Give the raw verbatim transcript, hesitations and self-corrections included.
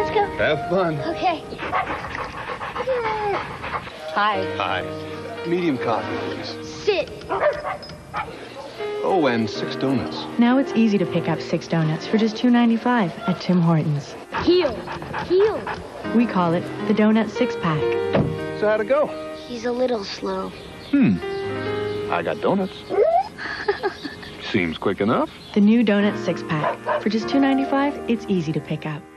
Let's go. Have fun. Okay. Hi. Hi. Medium coffee, please. Sit. Oh, and six donuts. Now it's easy to pick up six donuts for just two ninety-five at Tim Hortons. Heel. Heel. We call it the Donut Six-Pack. So how'd it go? He's a little slow. Hmm. I got donuts. Seems quick enough. The new Donut Six-Pack. For just two ninety-five, it's easy to pick up.